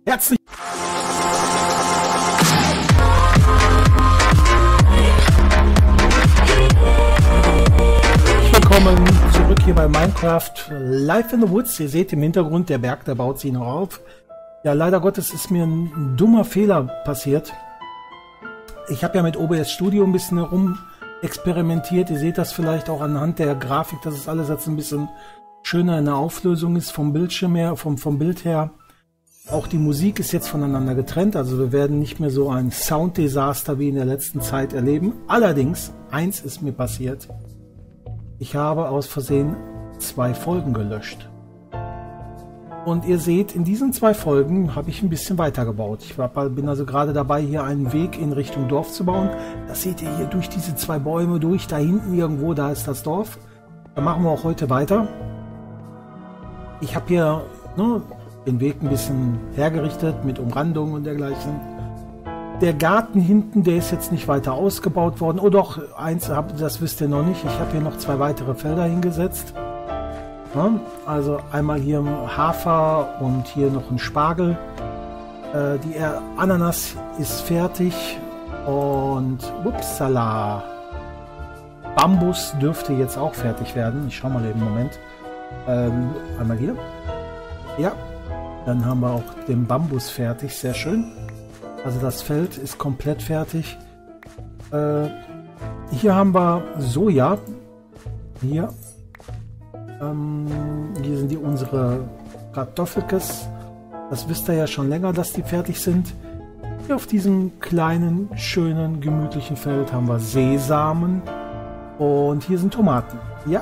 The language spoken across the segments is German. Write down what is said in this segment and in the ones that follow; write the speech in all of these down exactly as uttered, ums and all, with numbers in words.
Herzlich willkommen zurück hier bei Minecraft Live in the Woods. Ihr seht im Hintergrund, der Berg, der baut sich noch auf. Ja, leider Gottes ist mir ein dummer Fehler passiert. Ich habe ja mit O B S Studio ein bisschen herum experimentiert. Ihr seht das vielleicht auch anhand der Grafik, dass es alles jetzt ein bisschen schöner in der Auflösung ist vom Bildschirm her, vom, vom Bild her. Auch die Musik ist jetzt voneinander getrennt, also wir werden nicht mehr so ein Sounddesaster wie in der letzten Zeit erleben. Allerdings, eins ist mir passiert. Ich habe aus Versehen zwei Folgen gelöscht. Und ihr seht, in diesen zwei Folgen habe ich ein bisschen weitergebaut. Ich war, bin also gerade dabei, hier einen Weg in Richtung Dorf zu bauen. Das seht ihr hier durch diese zwei Bäume durch, da hinten irgendwo, da ist das Dorf. Da machen wir auch heute weiter. Ich habe hier ne, den Weg ein bisschen hergerichtet mit Umrandung und dergleichen. Der Garten hinten, der ist jetzt nicht weiter ausgebaut worden. Oh doch, eins, das wisst ihr noch nicht. Ich habe hier noch zwei weitere Felder hingesetzt. Ja, also einmal hier Hafer und hier noch ein Spargel. Äh, die Ananas ist fertig. Und upsala. Bambus dürfte jetzt auch fertig werden. Ich schau mal eben einen Moment. Ähm, einmal hier. Ja. Dann haben wir auch den Bambus fertig. Sehr schön. Also das Feld ist komplett fertig. Äh, hier haben wir Soja. Hier. Ähm, hier sind die unsere Kartoffelkes. Das wisst ihr ja schon länger, dass die fertig sind. Hier auf diesem kleinen, schönen, gemütlichen Feld haben wir Sesamen. Und hier sind Tomaten. Ja.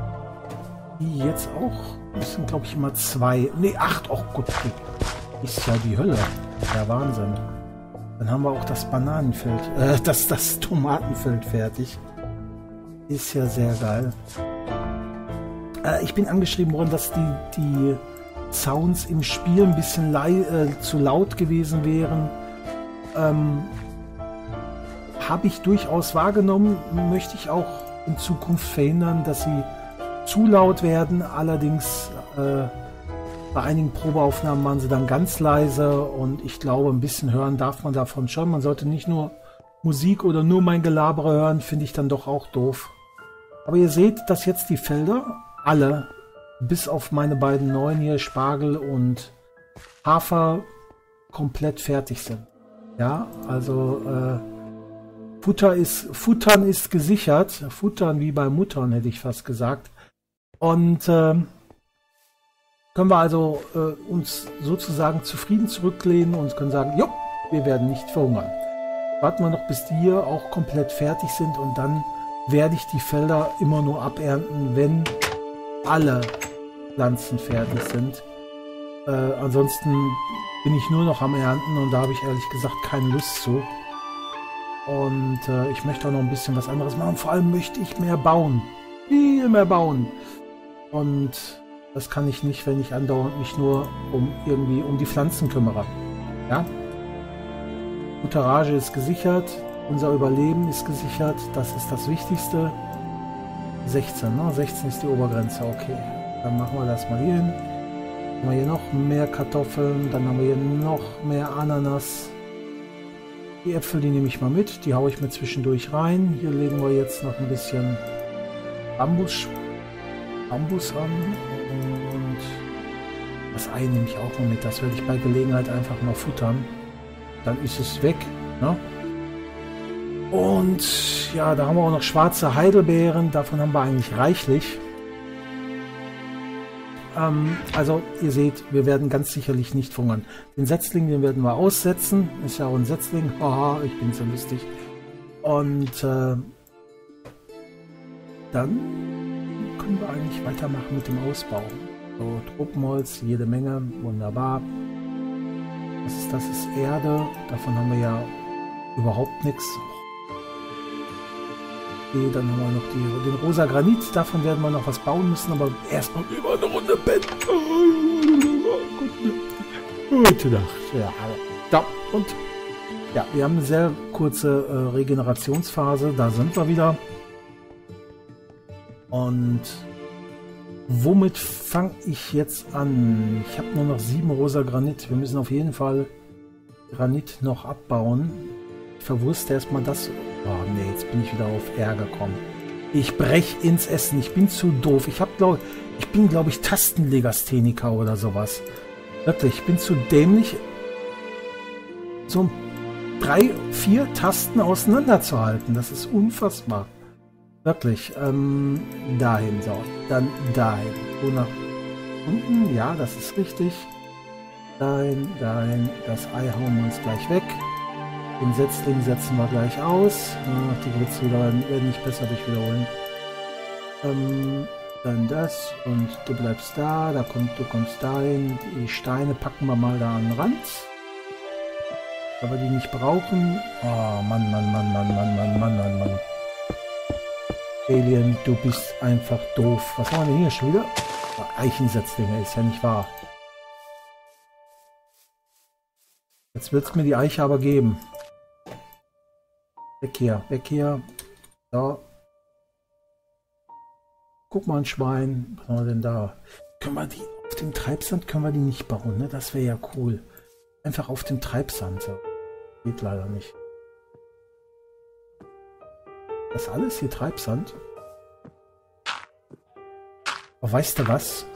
Die jetzt auch. Das sind, glaube ich, immer zwei. Ne, acht. Oh Gott. Ist ja die Hölle. Der Wahnsinn. Dann haben wir auch das Bananenfeld. Äh, das, das Tomatenfeld fertig. Ist ja sehr geil. Äh, ich bin angeschrieben worden, dass die, die Sounds im Spiel ein bisschen lei äh, zu laut gewesen wären. Ähm, Habe ich durchaus wahrgenommen. Möchte ich auch in Zukunft verhindern, dass sie zu laut werden. Allerdings äh, bei einigen Probeaufnahmen waren sie dann ganz leise und ich glaube, ein bisschen hören darf man davon schon. Man sollte nicht nur Musik oder nur mein Gelabere hören, finde ich dann doch auch doof. Aber ihr seht, dass jetzt die Felder alle, bis auf meine beiden neuen hier, Spargel und Hafer, komplett fertig sind. Ja, also äh, Futter ist, Futtern ist gesichert. Futtern wie bei Muttern, hätte ich fast gesagt. Und äh, können wir also äh, uns sozusagen zufrieden zurücklehnen und können sagen, jo, wir werden nicht verhungern. Warten wir noch, bis die hier auch komplett fertig sind und dann werde ich die Felder immer nur abernten, wenn alle Pflanzen fertig sind. Äh, ansonsten bin ich nur noch am Ernten und da habe ich ehrlich gesagt keine Lust zu. Und äh, ich möchte auch noch ein bisschen was anderes machen. Vor allem möchte ich mehr bauen. Viel mehr bauen. Und das kann ich nicht, wenn ich andauernd mich nur um irgendwie um die Pflanzen kümmere. Ja? Futterage ist gesichert. Unser Überleben ist gesichert. Das ist das Wichtigste. sechzehn, ne? sechzehn ist die Obergrenze. Okay. Dann machen wir das mal hier hin. Dann haben wir hier noch mehr Kartoffeln. Dann haben wir hier noch mehr Ananas. Die Äpfel, die nehme ich mal mit. Die haue ich mir zwischendurch rein. Hier legen wir jetzt noch ein bisschen Bambus, Bambus an. Und das Ei nehme ich auch mal mit. Das werde ich bei Gelegenheit einfach mal futtern. Dann ist es weg. Ne? Und ja, da haben wir auch noch schwarze Heidelbeeren. Davon haben wir eigentlich reichlich. Ähm, also ihr seht, wir werden ganz sicherlich nicht verhungern. Den Setzling, den werden wir aussetzen. Ist ja auch ein Setzling. Haha, ich bin so lustig. Und äh, dann können wir eigentlich weitermachen mit dem Ausbau. So, Tropenholz, jede Menge. Wunderbar. Was ist das? Das ist Erde. Davon haben wir ja überhaupt nichts. Okay, dann haben wir noch die, den rosa Granit. Davon werden wir noch was bauen müssen, aber erstmal über eine Runde Bett. Gute Nacht. Ja, ja, und ja, wir haben eine sehr kurze äh, Regenerationsphase. Da sind wir wieder. Und Womit fange ich jetzt an? Ich habe nur noch sieben rosa Granit. Wir müssen auf jeden Fall Granit noch abbauen. Ich verwurste erstmal das. Oh nee, jetzt bin ich wieder auf Ärger gekommen. Ich brech ins Essen. Ich bin zu doof. Ich, hab, glaub, ich bin, glaube ich, Tastenlegastheniker oder sowas. Wirklich, ich bin zu dämlich, so drei, vier Tasten auseinanderzuhalten. Das ist unfassbar. Wirklich. Ähm, dahin, so. Dann dahin. So nach unten. Ja, das ist richtig. Dahin, dahin. Das Ei hauen wir uns gleich weg. Den Setzling setzen wir gleich aus. Ach, die Gritzhühler werden nicht besser durch wiederholen. Ähm, dann das. Und du bleibst da. Da kommt, du kommst dahin. Die Steine packen wir mal da an den Rand. Weil wir die nicht brauchen. Oh, Mann, Mann, Mann, Mann, Mann, Mann, Mann, Mann, Mann. Alien, du bist einfach doof. Was haben wir denn hier schon wieder? Eichensetzlinge, ist ja nicht wahr. Jetzt wird es mir die Eiche aber geben. Weg hier, weg hier. So. Guck mal, ein Schwein. Was haben wir denn da? Können wir die auf dem Treibsand können wir die nicht bauen, ne? Das wäre ja cool. Einfach auf dem Treibsand. So. Geht leider nicht. Das alles hier Treibsand. Aber weißt du was?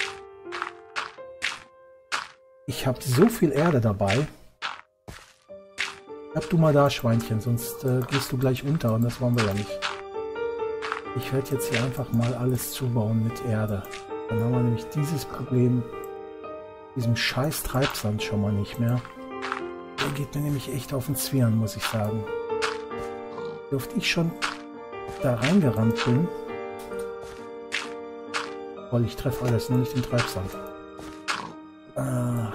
Ich habe so viel Erde dabei. Bleib du mal da, Schweinchen, sonst äh, gehst du gleich unter und das wollen wir ja nicht. Ich werde jetzt hier einfach mal alles zubauen mit Erde. Dann haben wir nämlich dieses Problem, diesem scheiß Treibsand schon mal nicht mehr. Der geht mir nämlich echt auf den Zwirn, muss ich sagen. Wie oft ich schon da reingerannt bin. Weil ich treffe alles, nur nicht den Treibsand. Ach.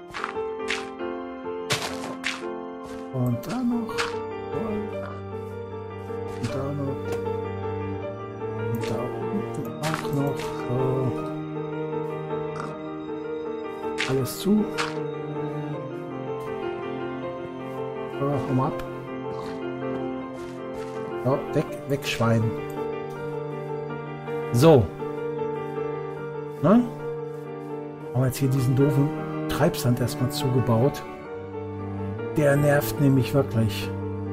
Und da noch. Und da noch. Und da unten auch noch. So. Alles zu. So, komm ab. So, weg, weg, Schwein. So. Na? Haben wir jetzt hier diesen doofen Treibsand erstmal zugebaut. Der nervt nämlich wirklich.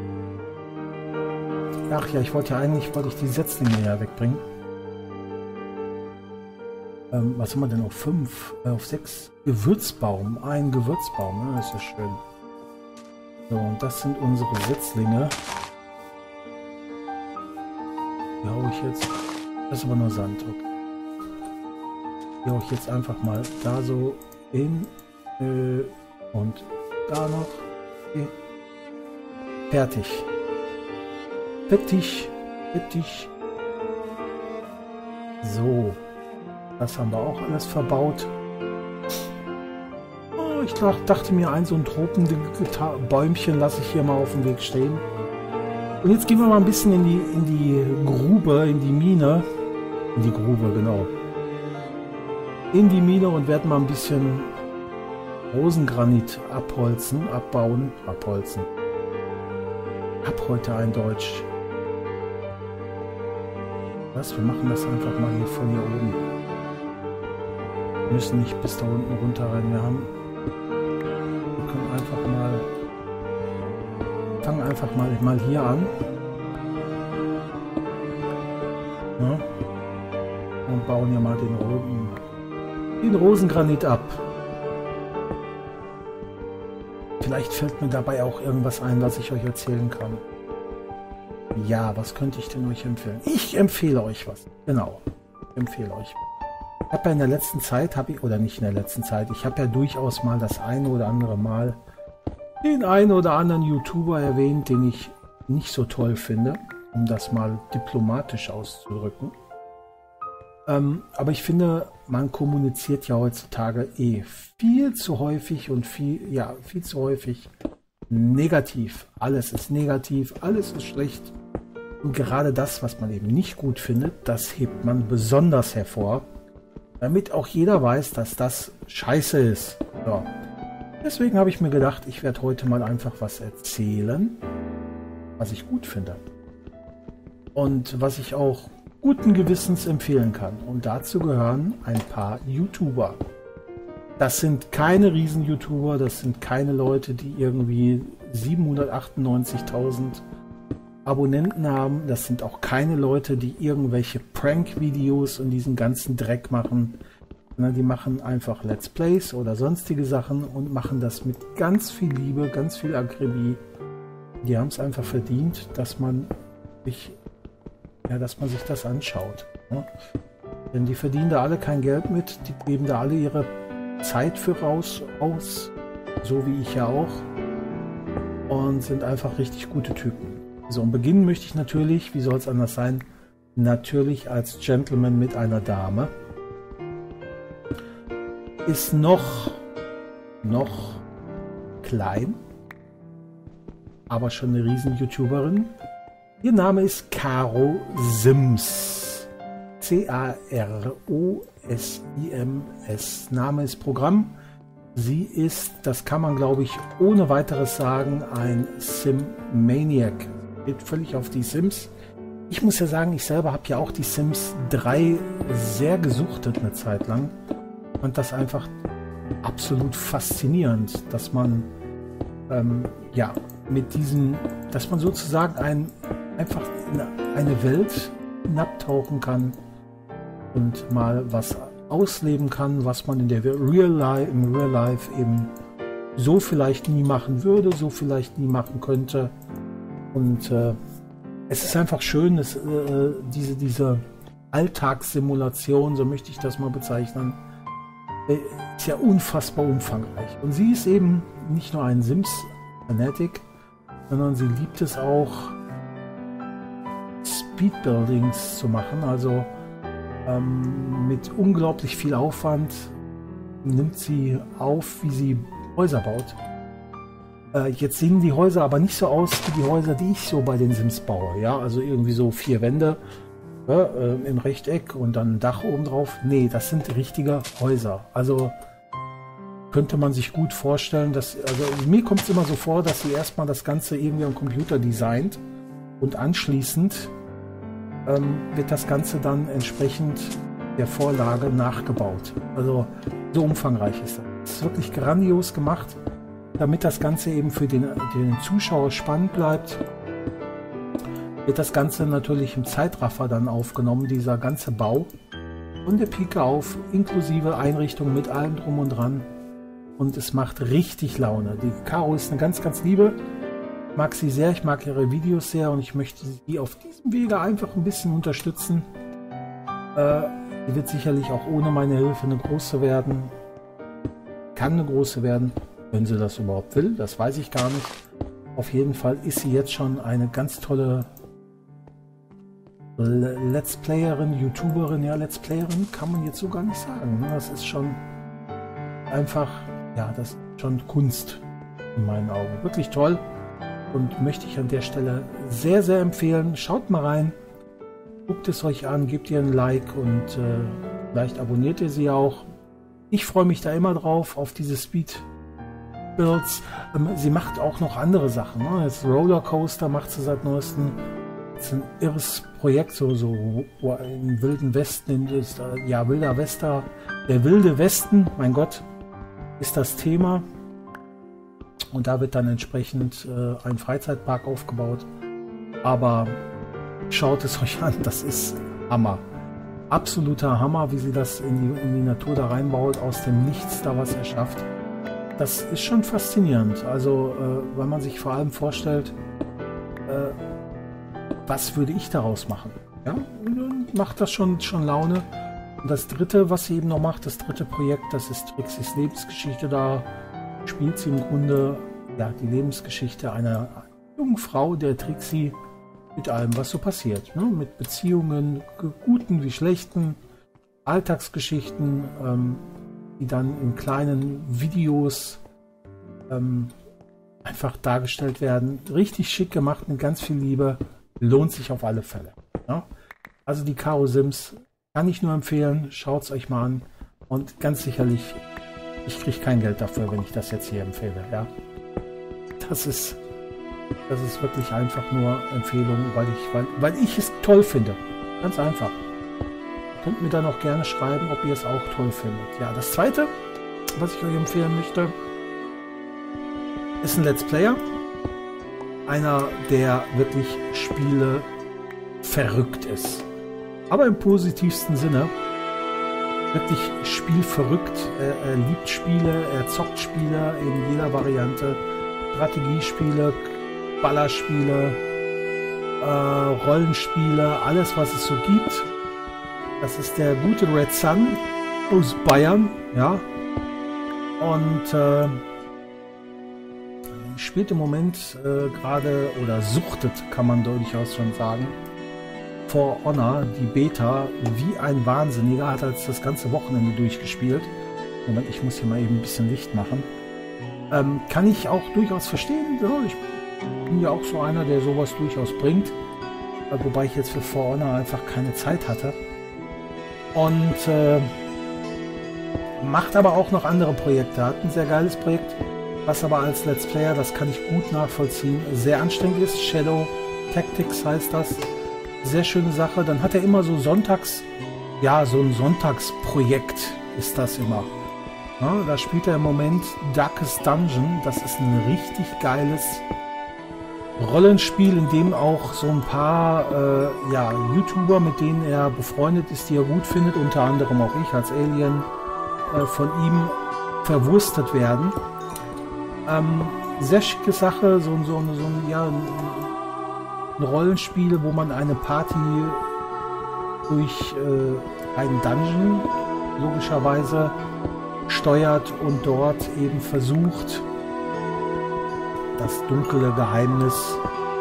Ach ja, ich wollte ja eigentlich, wollte ich die Setzlinge ja wegbringen. Ähm, was haben wir denn auf fünf? Äh, auf sechs? Gewürzbaum. Ein Gewürzbaum, ne? Das ist ja schön. So, und das sind unsere Setzlinge. Die hau ich jetzt. Das ist aber nur Sand, okay. Die hau ich jetzt einfach mal da so hin. Äh, und da noch. Okay. Fertig. Fertig. Fertig. So. Das haben wir auch alles verbaut. Oh, ich dachte mir, ein so ein Tropenbäumchen lasse ich hier mal auf dem Weg stehen. Und jetzt gehen wir mal ein bisschen in die, in die Grube, in die Mine. In die Grube, genau. In die Mine und werden mal ein bisschen Rosengranit abholzen, abbauen, abholzen. Hab heute ein Deutsch. Was? Wir machen das einfach mal hier von hier oben. Wir müssen nicht bis da unten runter rein. Wir haben. Wir können einfach mal. Fangen einfach mal, mal hier an. Ja. Und bauen hier mal den, Rosen, den Rosengranit ab. Vielleicht fällt mir dabei auch irgendwas ein, was ich euch erzählen kann. Ja, was könnte ich denn euch empfehlen? Ich empfehle euch was. Genau. Ich empfehle euch. Ich habe ja in der letzten Zeit, habe ich, oder nicht in der letzten Zeit, ich habe ja durchaus mal das eine oder andere Mal den einen oder anderen YouTuber erwähnt, den ich nicht so toll finde, um das mal diplomatisch auszudrücken. Ähm, aber ich finde, man kommuniziert ja heutzutage eh viel zu häufig und viel, ja, viel zu häufig negativ. Alles ist negativ, alles ist schlecht. Und gerade das, was man eben nicht gut findet, das hebt man besonders hervor, damit auch jeder weiß, dass das scheiße ist. So. Deswegen habe ich mir gedacht, ich werde heute mal einfach was erzählen, was ich gut finde. Und was ich auch guten Gewissens empfehlen kann. Und dazu gehören ein paar YouTuber. Das sind keine Riesen-YouTuber, das sind keine Leute, die irgendwie siebenhundertachtundneunzigtausend Abonnenten haben. Das sind auch keine Leute, die irgendwelche Prank-Videos und diesen ganzen Dreck machen. Die machen einfach Let's Plays oder sonstige Sachen und machen das mit ganz viel Liebe, ganz viel Akribie. Die haben es einfach verdient, dass man sich, ja, dass man sich das anschaut. Ne? Denn die verdienen da alle kein Geld mit, die geben da alle ihre Zeit für raus aus, so wie ich ja auch, und sind einfach richtig gute Typen. So, und beginnen möchte ich natürlich, wie soll es anders sein, natürlich als Gentleman mit einer Dame. Ist noch, noch klein, aber schon eine riesen YouTuberin. Ihr Name ist Caro Sims. C A R O S I M S. Name ist Programm. Sie ist, das kann man glaube ich ohne weiteres sagen, ein Sim-Maniac. Geht völlig auf die Sims. Ich muss ja sagen, ich selber habe ja auch die Sims drei sehr gesuchtet eine Zeit lang. Fand das einfach absolut faszinierend, dass man ähm, ja mit diesen, dass man sozusagen ein, einfach in eine Welt hinabtauchen kann und mal was ausleben kann, was man in der Real Life, im Real Life eben so vielleicht nie machen würde, so vielleicht nie machen könnte. Und äh, es ist einfach schön, dass, äh, diese, diese Alltagssimulation, so möchte ich das mal bezeichnen, ist ja unfassbar umfangreich. Und sie ist eben nicht nur ein Sims-Fanatic, sondern sie liebt es auch, Speedbuildings zu machen. Also ähm, mit unglaublich viel Aufwand nimmt sie auf, wie sie Häuser baut. Äh, jetzt sehen die Häuser aber nicht so aus wie die Häuser, die ich so bei den Sims baue. Ja, also irgendwie so vier Wände. Ja, äh, im Rechteck und dann ein Dach oben drauf. Nee, das sind richtige Häuser. Also könnte man sich gut vorstellen, dass, also mir kommt es immer so vor, dass sie erstmal das Ganze irgendwie am Computer designt und anschließend ähm, wird das Ganze dann entsprechend der Vorlage nachgebaut. Also so umfangreich ist das. Das ist wirklich grandios gemacht, damit das Ganze eben für den, den Zuschauer spannend bleibt. Wird das Ganze natürlich im Zeitraffer dann aufgenommen, dieser ganze Bau. Von der Pike auf, inklusive Einrichtung mit allem drum und dran. Und es macht richtig Laune. Die Caro ist eine ganz, ganz liebe. Ich mag sie sehr, ich mag ihre Videos sehr und ich möchte sie auf diesem Wege einfach ein bisschen unterstützen. Äh, sie wird sicherlich auch ohne meine Hilfe eine große werden. Kann eine große werden, wenn sie das überhaupt will. Das weiß ich gar nicht. Auf jeden Fall ist sie jetzt schon eine ganz tolle Let's Playerin, YouTuberin. Ja, Let's Playerin kann man jetzt so gar nicht sagen. Das ist schon einfach, ja, das ist schon Kunst in meinen Augen. Wirklich toll und möchte ich an der Stelle sehr, sehr empfehlen. Schaut mal rein, guckt es euch an, gebt ihr ein Like und äh, vielleicht abonniert ihr sie auch. Ich freue mich da immer drauf, auf diese Speed Builds. Ähm, sie macht auch noch andere Sachen. Ne? Jetzt Rollercoaster macht sie seit neuestem. Das ist ein irres Projekt, so, so im Wilden Westen, ist, ja, Wilder Wester, der Wilde Westen, mein Gott, ist das Thema. Und da wird dann entsprechend äh, ein Freizeitpark aufgebaut. Aber schaut es euch an, das ist Hammer. Absoluter Hammer, wie sie das in die, in die Natur da reinbaut, aus dem Nichts da was erschafft. Das ist schon faszinierend. Also, äh, wenn man sich vor allem vorstellt, äh, was würde ich daraus machen? Ja, macht das schon, schon Laune. Und das dritte, was sie eben noch macht, das dritte Projekt, das ist Trixis Lebensgeschichte. Da spielt sie im Grunde ja, die Lebensgeschichte einer jungen Frau, der Trixie, mit allem, was so passiert. Ne? Mit Beziehungen, guten wie schlechten, Alltagsgeschichten, ähm, die dann in kleinen Videos ähm, einfach dargestellt werden. Richtig schick gemacht, mit ganz viel Liebe. Lohnt sich auf alle Fälle. Ja? Also die Caro Sims kann ich nur empfehlen. Schaut es euch mal an. Und ganz sicherlich, ich kriege kein Geld dafür, wenn ich das jetzt hier empfehle. Ja? Das ist, das ist wirklich einfach nur Empfehlung, weil ich, weil, weil ich es toll finde. Ganz einfach. Ihr könnt mir dann auch gerne schreiben, ob ihr es auch toll findet. Ja, das zweite, was ich euch empfehlen möchte, ist ein Let's Player. Einer, der wirklich Spiele verrückt ist. Aber im positivsten Sinne. Wirklich spielverrückt. Er, er liebt Spiele, er zockt Spiele in jeder Variante. Strategiespiele, Ballerspiele, äh, Rollenspiele, alles was es so gibt. Das ist der gute Red Sun aus Bayern, ja. Und äh, spielt im Moment äh, gerade oder suchtet, kann man durchaus schon sagen, For Honor, die Beta, wie ein Wahnsinniger, hat als das ganze Wochenende durchgespielt. Moment, ich muss hier mal eben ein bisschen Licht machen. Ähm, kann ich auch durchaus verstehen. Ja, ich bin ja auch so einer, der sowas durchaus bringt. Äh, wobei ich jetzt für For Honor einfach keine Zeit hatte. Und äh, macht aber auch noch andere Projekte. Hat ein sehr geiles Projekt, was aber als Let's Player, das kann ich gut nachvollziehen, sehr anstrengend ist. Shadow Tactics heißt das. Sehr schöne Sache. Dann hat er immer so Sonntags, ja, so ein Sonntagsprojekt ist das immer. Ja, da spielt er im Moment Darkest Dungeon. Das ist ein richtig geiles Rollenspiel, in dem auch so ein paar äh, ja, YouTuber, mit denen er befreundet ist, die er gut findet, unter anderem auch ich als Alien, äh, von ihm verwurstet werden. Ähm, sehr schicke Sache, so, so, so, so ein, ja, ein, ein Rollenspiel, wo man eine Party durch äh, einen Dungeon logischerweise steuert und dort eben versucht, das dunkle Geheimnis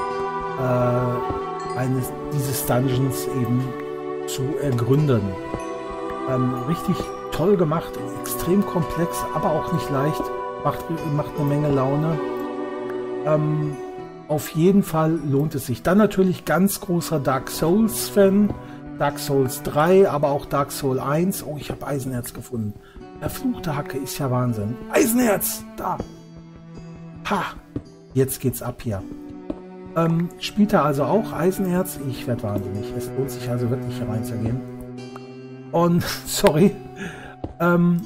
äh, eines dieses Dungeons eben zu ergründen. Ähm, richtig toll gemacht, extrem komplex, aber auch nicht leicht, macht, macht eine Menge Laune. Ähm, auf jeden Fall lohnt es sich. Dann natürlich ganz großer Dark Souls-Fan, Dark Souls drei, aber auch Dark Souls eins. Oh, ich habe Eisenerz gefunden. Verfluchte Hacke, ist ja Wahnsinn. Eisenerz! Da! Ha! Jetzt geht's ab hier. Ähm, spielt er also auch Eisenerz? Ich werde wahnsinnig. Es lohnt sich also wirklich hier reinzugehen. Und, sorry. Ähm,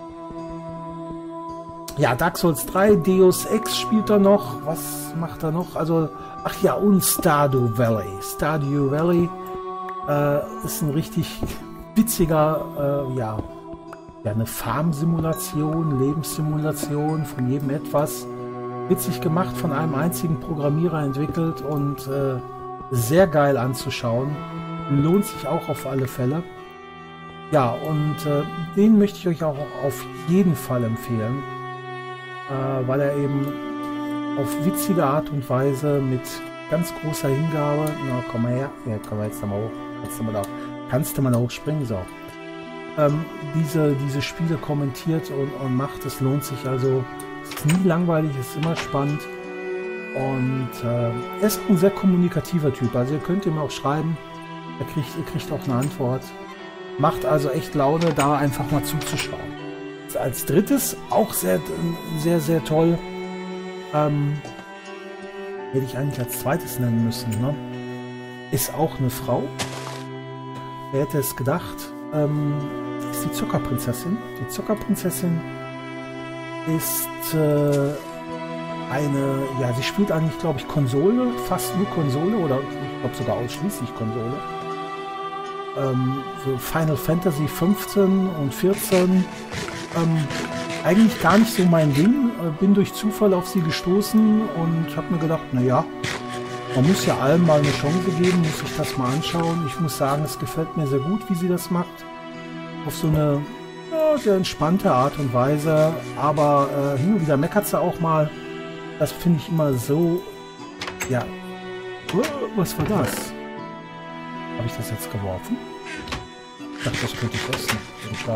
ja, Dark Souls drei, Deus Ex spielt er noch. Was macht er noch? Also, ach ja, und Stardew Valley. Stardew Valley äh, ist ein richtig witziger, äh, ja, ja, eine Farmsimulation, Lebenssimulation, von jedem etwas. Witzig gemacht, von einem einzigen Programmierer entwickelt und äh, sehr geil anzuschauen. Lohnt sich auch auf alle Fälle. Ja, und äh, den möchte ich euch auch auf jeden Fall empfehlen, äh, weil er eben auf witzige Art und Weise mit ganz großer Hingabe, na komm mal her, ja, komm mal jetzt mal hoch, jetzt mal da, kannst du mal da hochspringen, so. Ähm, diese, diese Spiele kommentiert und, und macht, es lohnt sich also. Es ist nie langweilig, es ist immer spannend und äh, er ist auch ein sehr kommunikativer Typ, also ihr könnt ihm auch schreiben, er kriegt, ihr kriegt auch eine Antwort. Macht also echt Laune, da einfach mal zuzuschauen. Als drittes, auch sehr, sehr, sehr toll, ähm, hätte ich eigentlich als zweites nennen müssen, ne? Ist auch eine Frau. Wer hätte es gedacht? Ähm, ist die Zuckerprinzessin. Die Zuckerprinzessin ist äh, eine, ja, sie spielt eigentlich, glaube ich, Konsole, fast nur Konsole oder ich glaube sogar ausschließlich Konsole. Ähm, so Final Fantasy fünfzehn und vierzehn, ähm, eigentlich gar nicht so mein Ding, äh, bin durch Zufall auf sie gestoßen und habe mir gedacht, naja, man muss ja allem mal eine Chance geben, muss ich das mal anschauen. Ich muss sagen, es gefällt mir sehr gut, wie sie das macht. Auf so eine ja, sehr entspannte Art und Weise, aber äh, hin und wieder meckert sie auch mal. Das finde ich immer so, ja, oh, was war das? Habe ich das jetzt geworfen? Ich dachte, das könnte ich essen.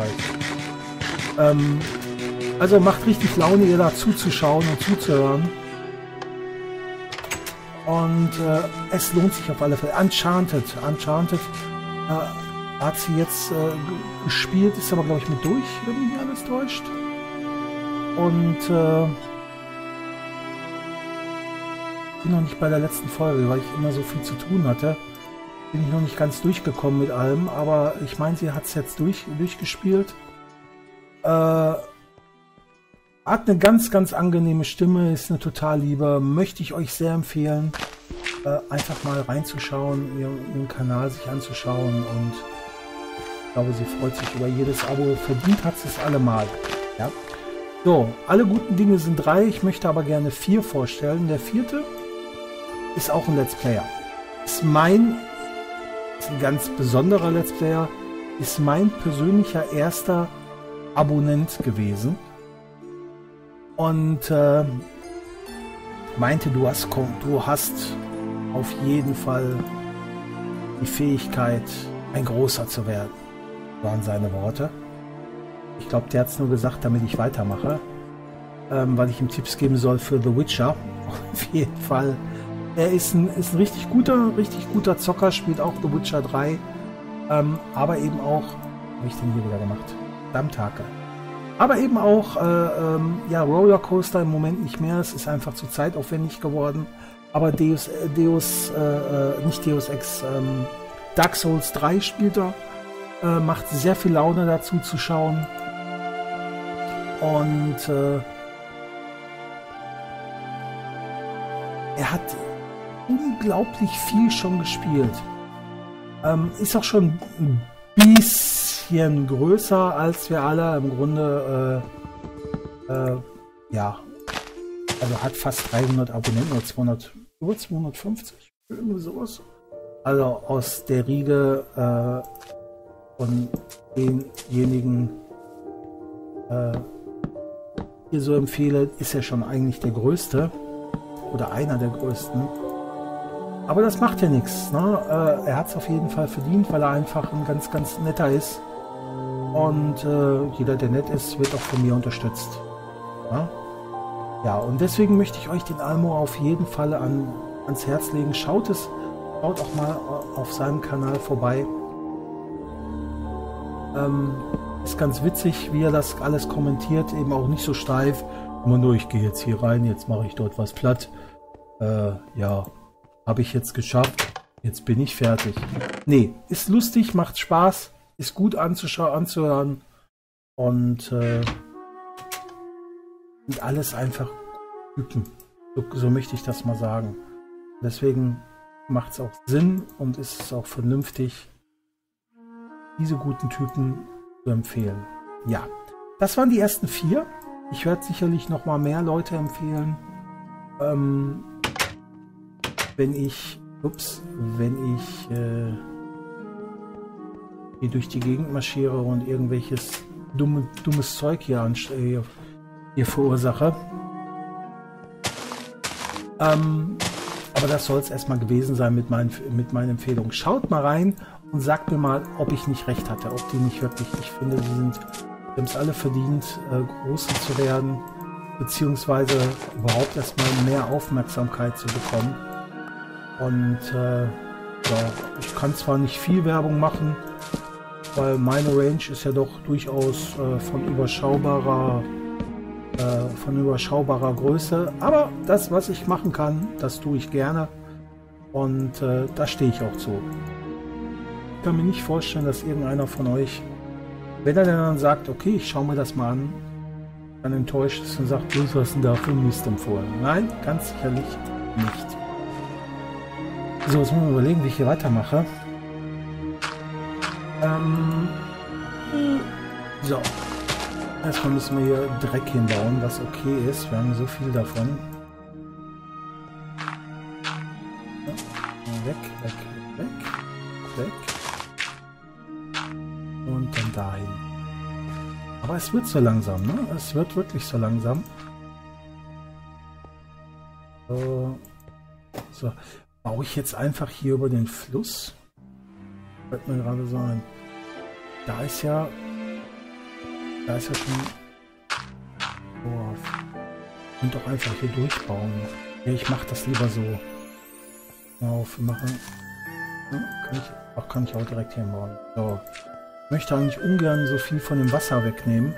Ähm, also macht richtig Laune, ihr da zuzuschauen und zuzuhören. Und äh, es lohnt sich auf alle Fälle. Uncharted, Uncharted äh, hat sie jetzt äh, gespielt, ist aber glaube ich mit durch, wenn mich alles täuscht. Und äh, bin noch nicht bei der letzten Folge, weil ich immer so viel zu tun hatte. bin ich noch nicht ganz durchgekommen mit allem, aber ich meine, sie hat es jetzt durch, durchgespielt. Äh, hat eine ganz, ganz angenehme Stimme, ist eine total liebe, möchte ich euch sehr empfehlen, äh, einfach mal reinzuschauen, ihren, ihren Kanal sich anzuschauen, und ich glaube, sie freut sich über jedes Abo, verdient hat sie es allemal. Ja. So, alle guten Dinge sind drei, ich möchte aber gerne vier vorstellen. Der vierte ist auch ein Let's Player. Ist mein, ist ein ganz besonderer Let's Player, ist mein persönlicher erster Abonnent gewesen. Und äh, meinte, du hast, du hast auf jeden Fall die Fähigkeit, ein Großer zu werden, waren seine Worte. Ich glaube, der hat es nur gesagt, damit ich weitermache, ähm, weil ich ihm Tipps geben soll für The Witcher. Auf jeden Fall. Er ist ein, ist ein richtig guter, richtig guter Zocker, spielt auch The Witcher drei, ähm, aber eben auch, was habe ich denn hier wieder gemacht? Dammtake. Aber eben auch, äh, ähm, ja, Rollercoaster im Moment nicht mehr, es ist einfach zu zeitaufwendig geworden. Aber Deus, äh, Deus, äh, äh, nicht Deus Ex, ähm, Dark Souls drei spielt er, äh, macht sehr viel Laune dazu zu schauen. Und äh, er hat unglaublich viel schon gespielt. Ähm, ist auch schon ein bisschen größer als wir alle. Im Grunde, äh, äh, ja, also hat fast dreihundert Abonnenten oder zweihundert, über zweihundertfünfzig, irgendwie sowas. Also aus der Riege äh, von denjenigen, äh, hier so empfehle, ist er schon eigentlich der Größte oder einer der Größten. Aber das macht ja nichts. Ne? Äh, er hat es auf jeden Fall verdient, weil er einfach ein ganz, ganz netter ist. Und äh, jeder, der nett ist, wird auch von mir unterstützt. Ne? Ja, und deswegen möchte ich euch den Almo auf jeden Fall an, ans Herz legen. Schaut es, schaut auch mal auf seinem Kanal vorbei. Ähm, ist ganz witzig, wie er das alles kommentiert, eben auch nicht so steif. Immer nur, ich gehe jetzt hier rein, jetzt mache ich dort was platt. Äh, ja, habe ich jetzt geschafft, jetzt bin ich fertig. Nee, ist lustig, macht Spaß, ist gut anzuschauen, anzuhören und äh, sind alles einfach Typen. So, so möchte ich das mal sagen. Deswegen macht es auch Sinn und ist es auch vernünftig, diese guten Typen zu empfehlen. Ja, das waren die ersten vier. Ich werde sicherlich noch mal mehr Leute empfehlen. Ähm, wenn ich, ups, wenn ich äh, hier durch die Gegend marschiere und irgendwelches dumme, dummes Zeug hier, hier, hier verursache. Ähm, aber das soll es erstmal gewesen sein mit meinen, mit meinen Empfehlungen. Schaut mal rein und sagt mir mal, ob ich nicht recht hatte, ob die nicht wirklich, ich finde, sie sind, sie haben es alle verdient, äh, Große zu werden, beziehungsweise überhaupt erstmal mehr Aufmerksamkeit zu bekommen. Und äh, ja, ich kann zwar nicht viel Werbung machen, weil meine Range ist ja doch durchaus äh, von überschaubarer äh, von überschaubarer Größe, aber das, was ich machen kann, das tue ich gerne und äh, da stehe ich auch zu. Ich kann mir nicht vorstellen, dass irgendeiner von euch, wenn er dann sagt, okay, ich schaue mir das mal an, dann enttäuscht ist und sagt, was hast du denn da für Mist empfohlen? Nein, ganz sicherlich nicht. So, jetzt muss ich mir überlegen, wie ich hier weitermache. Ähm, so. Erstmal müssen wir hier Dreck hinbauen, was okay ist. Wir haben so viel davon. Ja, weg, weg, weg, weg. Und dann dahin. Aber es wird so langsam, ne? Es wird wirklich so langsam. So. So. Baue ich jetzt einfach hier über den Fluss? Fällt mir gerade so ein. Da ist ja... Da ist ja schon... Oh, ich könnte doch einfach hier durchbauen. Ja, ich mache das lieber so. Auf, wir machen... Ja, kann ich, auch kann ich auch direkt hier bauen. So. Ich möchte eigentlich ungern so viel von dem Wasser wegnehmen.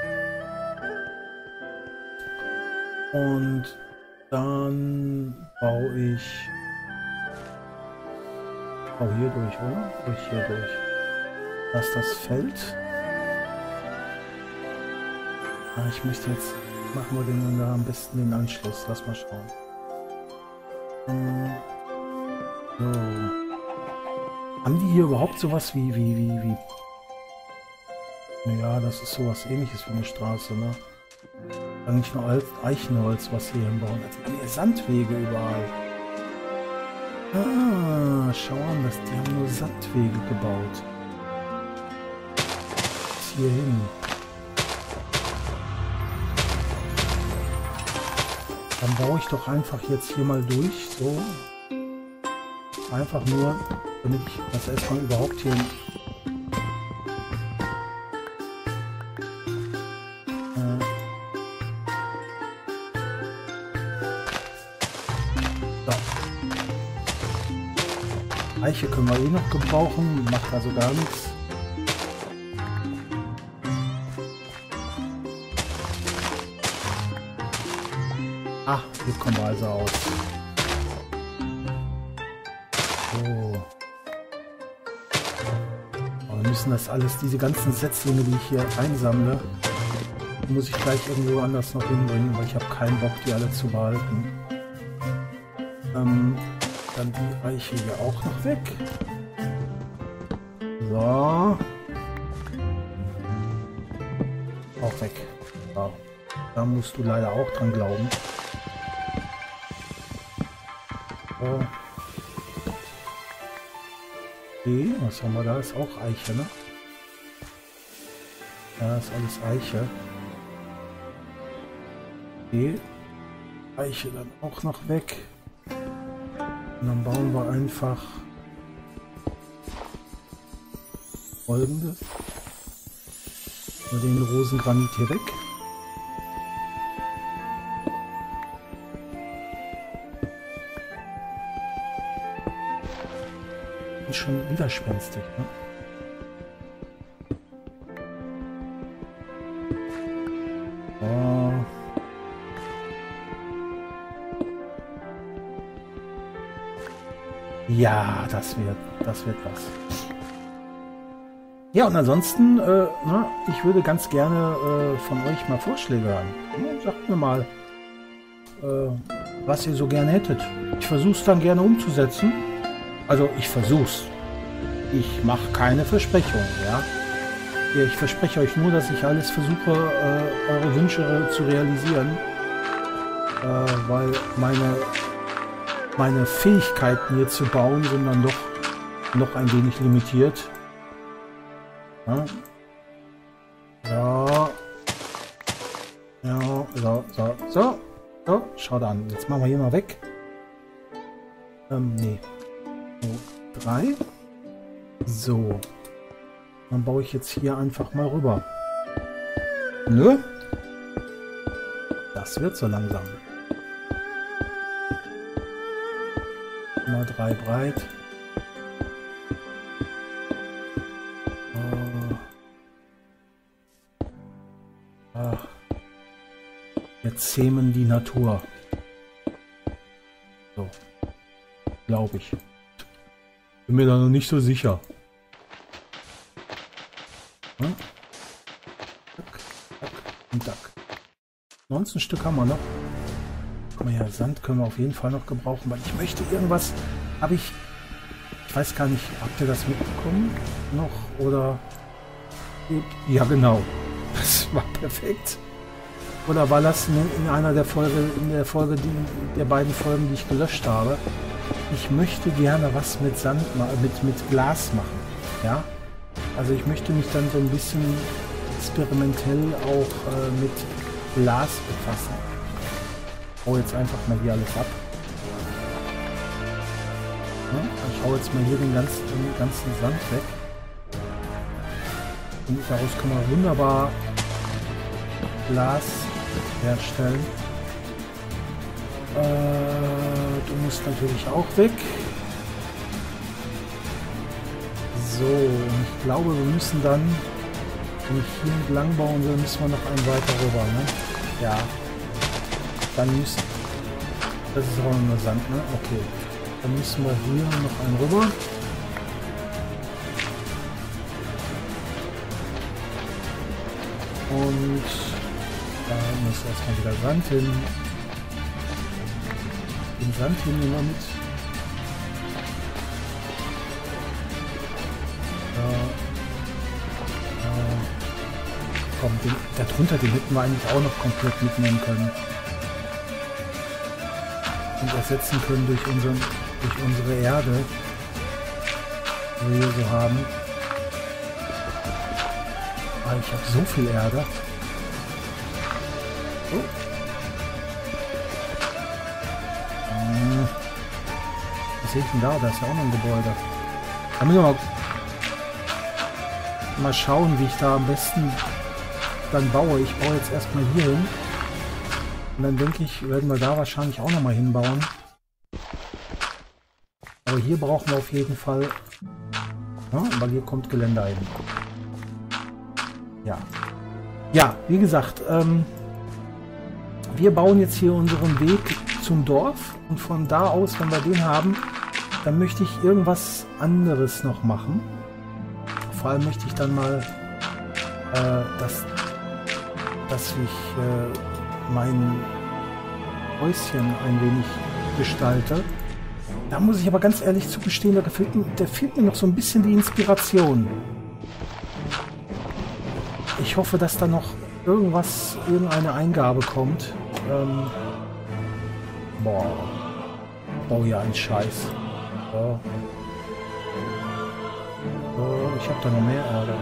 Und dann baue ich... Oh, hier durch, oder? Durch, hier durch. Das ist das Feld. Ah, ich möchte jetzt... Machen wir den da am besten den Anschluss. Lass mal schauen. Hm. So. Haben die hier überhaupt sowas wie... wie, wie, wie... Ja, das ist sowas ähnliches wie eine Straße, ne? Nicht nur Eichenholz, was sie hier hinbauen. Also hier Sandwege überall. Ah, schau an, das, die haben nur Sandwege gebaut. Bis hierhin. Dann baue ich doch einfach jetzt hier mal durch, so. Einfach nur, damit ich das erstmal überhaupt hier... Eiche können wir eh noch gebrauchen, macht also gar nichts. Ah, hier kommen wir also aus. So. Aber wir müssen das alles, diese ganzen Setzlinge, die ich hier einsammle, die muss ich gleich irgendwo anders noch hinbringen, weil ich habe keinen Bock, die alle zu behalten. Ähm... Dann die Eiche hier auch noch weg. So. Auch weg. Ja. Da musst du leider auch dran glauben. So. Okay, was haben wir da? Ist auch Eiche, ne? Ja, ist alles Eiche. Okay. Eiche dann auch noch weg. Und dann bauen wir einfach Folgendes. Den Rosengranit hier weg. Ist schon widerspenstig, ne? Oh. Ja, das wird, das wird was. Ja, und ansonsten, äh, na, ich würde ganz gerne äh, von euch mal Vorschläge hören. Ja, sagt mir mal, äh, was ihr so gerne hättet. Ich versuche es dann gerne umzusetzen. Also ich versuch's. Ich mache keine Versprechungen, ja. ja. Ich verspreche euch nur, dass ich alles versuche, äh, eure Wünsche zu realisieren. Äh, weil meine... Meine Fähigkeiten hier zu bauen sind dann doch noch ein wenig limitiert. Ja. So. Ja, so, so, so. So, schaut an. Jetzt machen wir hier mal weg. Ähm, nee. So, drei. So. Dann baue ich jetzt hier einfach mal rüber. Nö. Das wird so langsam. Mal drei breit. Oh. Ah. Jetzt zähmen die Natur. So. Glaube ich. Bin mir da noch nicht so sicher. Hm? Tack, tack und tack. neunzehn Stück haben wir noch. Guck mal hier, Sand können wir auf jeden Fall noch gebrauchen, weil ich möchte irgendwas, habe ich, ich weiß gar nicht, habt ihr das mitbekommen noch oder, ja genau, das war perfekt. Oder war das in, in einer der Folge, in der Folge, die, der beiden Folgen, die ich gelöscht habe? Ich möchte gerne was mit Sand, mit, mit Glas machen, ja. Also ich möchte mich dann so ein bisschen experimentell auch äh, mit Glas befassen. Ich hau jetzt einfach mal hier alles ab. Ja, ich hau jetzt mal hier den ganzen, den ganzen Sand weg. Und daraus kann man wunderbar Glas herstellen. Äh, du musst natürlich auch weg. So, und ich glaube, wir müssen dann, wenn ich hier entlang bauen will, müssen wir noch einen weiter rüber, ne? Ja. Dann müssen... Das ist auch nur Sand, ne? Okay. Dann müssen wir hier noch einen rüber. Und da muss erstmal wieder Sand hin. Den Sand hin immer mit. Äh, äh, komm, den, darunter, den hätten wir eigentlich auch noch komplett mitnehmen können. Und ersetzen können durch, unseren, durch unsere Erde, die wir so haben. Ah, ich habe so viel Erde. Oh. Hm. Was sehe ich denn da? Da ist ja auch noch ein Gebäude. Da müssen wir mal, mal schauen, wie ich da am besten dann baue. Ich baue jetzt erstmal hier hin. Und dann denke ich, werden wir da wahrscheinlich auch noch mal hinbauen. Aber hier brauchen wir auf jeden Fall... Ja, weil hier kommt Geländer hin. Ja. Ja, wie gesagt, ähm, wir bauen jetzt hier unseren Weg zum Dorf. Und von da aus, wenn wir den haben, dann möchte ich irgendwas anderes noch machen. Vor allem möchte ich dann mal, äh, dass, dass ich... Äh, mein Häuschen ein wenig gestalte. Da muss ich aber ganz ehrlich zugestehen, da fehlt mir, da fehlt mir noch so ein bisschen die Inspiration. Ich hoffe, dass da noch irgendwas, irgendeine Eingabe kommt. Ähm, boah. Oh ja, ein Scheiß. Oh. Oh, ich habe da noch mehr Erde.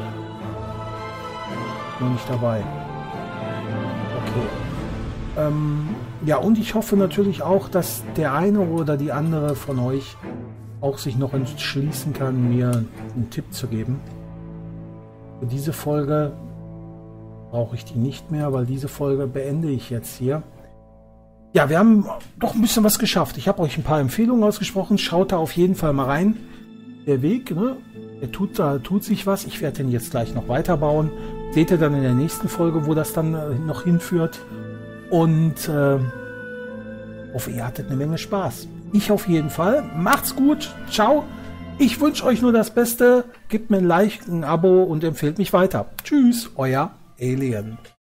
Nur nicht dabei. Okay. Ähm, ja, und ich hoffe natürlich auch, dass der eine oder die andere von euch auch sich noch entschließen kann, mir einen Tipp zu geben. Für diese Folge brauche ich die nicht mehr, weil diese Folge beende ich jetzt hier. Ja, wir haben doch ein bisschen was geschafft. Ich habe euch ein paar Empfehlungen ausgesprochen. Schaut da auf jeden Fall mal rein. Der Weg, ne? Der tut, da tut sich was. Ich werde den jetzt gleich noch weiterbauen. Seht ihr dann in der nächsten Folge, wo das dann äh, noch hinführt. Und äh, hoffe, ihr hattet eine Menge Spaß. Ich auf jeden Fall. Macht's gut. Ciao. Ich wünsche euch nur das Beste. Gebt mir ein Like, ein Abo und empfehlt mich weiter. Tschüss, euer Alien.